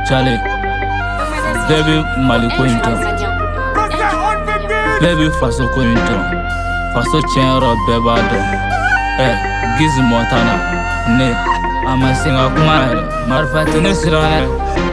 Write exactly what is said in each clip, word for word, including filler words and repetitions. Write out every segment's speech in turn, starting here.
Charlie, baby Maliko into, baby Faso into, Faso Chenro Bebado, eh, Giz Montana, ne, I'm a singer kumare, Marfatine Sirane.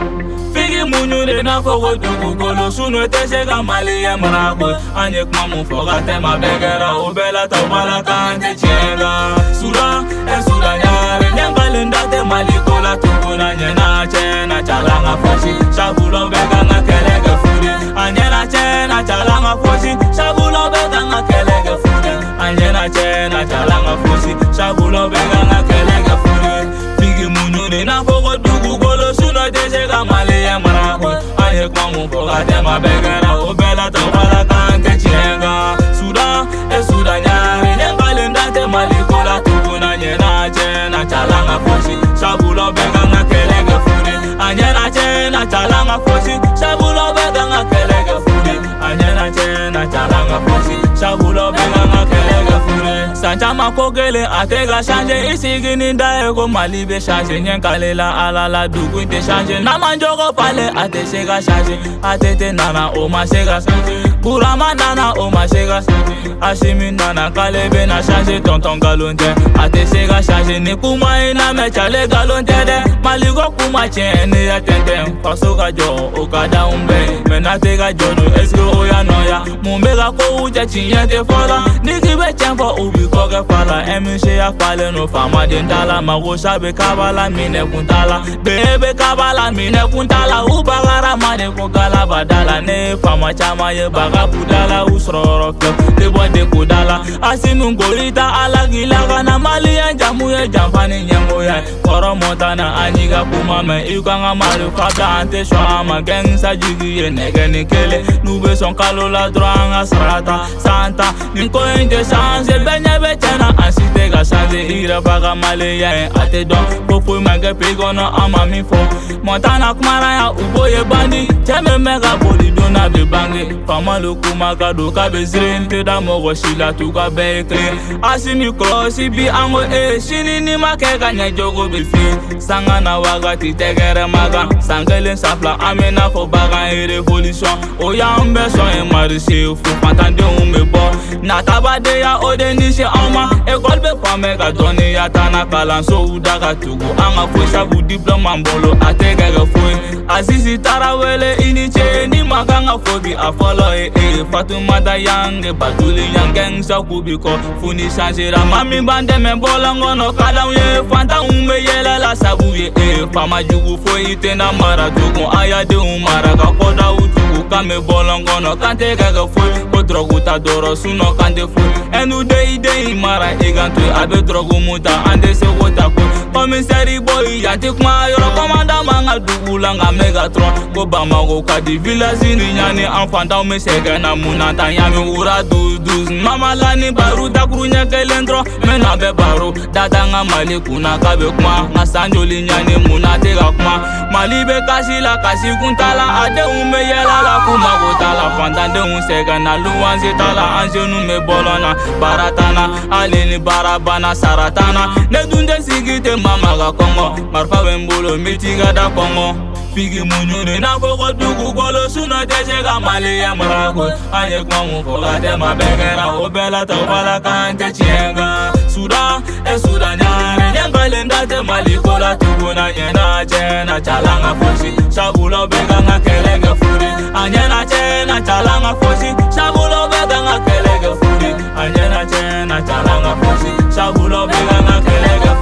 Figi Munu de Nafo do Google, sooner Teshega Mali and Marako, and your mamu forgot them a beggar, Obella Tawala can't chenga, Sura, and Sudanya, and Balinda de Malikola Tuguna, Yena Chena, Chalanga Foshi, Shabulo Beganga Kelega Foodie, and Yena Chena, Chalanga Foshi, Shabulo Beganga Kelega Foodie, and Yena Chena, Chalanga Foshi, Shabulo Beganga Kelega Foodie. Figi Munu de Nafo do Google, sooner Teshega Mali and Marako, and your mamu forgot them a beggar, Obella Tawala can't chenga, Sura, and Sudanya, and Balinda de Malikola Tuguna, Yena Chena, Chalanga Foshi, Shabulo Beganga Kelega Foodie, and Yena Chena, Chalanga Foshi, Shabulo Beganga Kelega Foodie, and Yena Chena, Chalanga Foshi, Shabulo Beganga Kelega Foodie. Santa Makogele, Atega Shanje, Isigini Daego, Malibe Shanje, Yankalela, Alala, Duguinte Shanje, Namanjogo Pale, Ateshega Shanje, Atete Nana, Oma Shega Shanje, Burama Nana, Oma Shega Shanje, Ashimi Nana, Kalebe na Shanje, Tonton Galonte, Ateshega Shanje, Nikuma ina Mechale Galonte, Maligo Kuma Chene, Atente, Pasoga Jo, Okada Umbe, Menatega Jono, Esgo Oya Noya, Mumbega Ko Uja Chinyete Fola, Nikibe Champa Ubi Koge Fala, Emishe ya Fale no Fama Dentala, Magosha Be Kabala, Mine Kuntala, Bebe Kabala, Mine Kuntala, Ubagara Mane Kogala Badala, Ne Fama Chama Ye Baga Budala, Usroro De Bode Kudala, Asimu Gorita, Alagilaga, Namali and Jamuye, Jampani Yamoya, Koro Montana, Aniga Kumame, Ukanga Maru Fata, Ante Shama, Gensa Jigi, Negani Kele, Nube Son Kalola, Dranga, Srata, Santa, Ninko in the Sans, Benya Betana, Asitega Sanze, Ira Baga Malaya, Atedon, Pofu Maga Pigona, Amami Fo, Montana Kumara, Uboye Bandi, Cheme Mega Boli, Dona Bebangi, Pamalu Kumaga, Duka Bezrin, Teda Mogoshila, Tuka Bekle, Asimi Krosi, Bi Ango, E, Shini Makega, Jogo Bifi, Sangana Wagati, Tegere Maga, Sangelen Sapla, Amena for Baga, Revolution, Oyambe, so in Marisi, Fupantande Umebo, Natabadea, Odenisha Ama, a Golbe Pamega, Doni, Atana Kalan, so Udaga Tugu, Anga Fusha, Diploma Bolo, Atega Fui, Azizi Tarawele, Iniche, Nimaganga Fobi, a follow a Fatumada Yang, Batuli Yang Gang, Sakubiko, Funi Sanjira, Mami Bandem, Bolangono, Kalam, Fanta Ume Yela, La Sabuye, Fama Jugu, Foitena Mara, Tugu, Aya de Umara, Kakoda Utugu, Kame Bolangono, Kantega Fui, Droguta Doro, Suno Kante Fui, and Ude Ide Mara, Egantu, Abe Drogumuta, and the Sewota, Commissary Boy, Yatikma, your commander Manga Dugulanga Megatron, Gobama Goka, Villa Ziniani, and Fanta Mesegana Munata, Yami Ura Duz, Mama Lani Baru, Dakunya Kelendro, Menabe Baru, Dadanga Malikuna Kabekma, Nasanjoliani Munatega Kuma, Malibe Kasila, Kasikuntala, Ade Umeyela, La Kuma Gotala, Fanta de Unsegana, Luanzitala, Anjonu Me Bolona, Baratana, Alini Barabana, Saratana, Nedunde Sigite Mamaga Kongo, Marfa Wembulo, Mitiga da Kongo. Figi Munu na Fogo Dugu Golo, Suna Teshega Mali and Marako, Ayek Mamu Foga, Ma Begara, Obella Tawala Kante Chenga, Suda, E Sudanya, Yangalenda de Malikola Tuguna, Yena Chena, Chalanga Foshi, Shabulo Beganga Kelega Foodie, and Yena Chena, Chalanga Foshi, Shabulo Beganga Kelega Foodie, and Yena Chena, Chalanga Foshi, Shabulo Beganga Kelega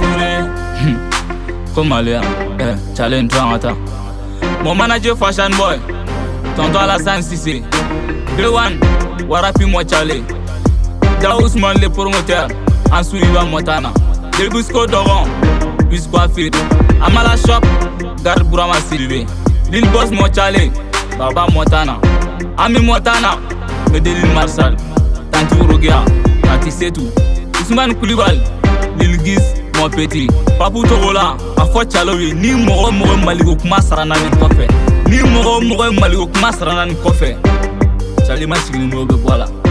Foodie. Come Malia, eh, challenge Drangata. Mon manager fashion boy, Tonton Alassane Cissé, Day One, Warapi Mochale, Daousman le promoteur, Ansouiva Montana, Debusco Doron, Bisco Afid, Amala Shop, Garde Bourama Sylvé, Lil Boss Mochale, Baba Montana, Ami Montana, Medellin Marshall, Tanti Urugia, Tanti Setou, Ousmane Koulibaly, Lil Giz, Mon Petit, Papou Torola, Afo Chaloui, ni Moro Moro Maligo Kuma Sarana ni Kofe, ni Moro Moro Maligo Kuma Sarana ni Kofe. Charlie Machigni Mobe Bola.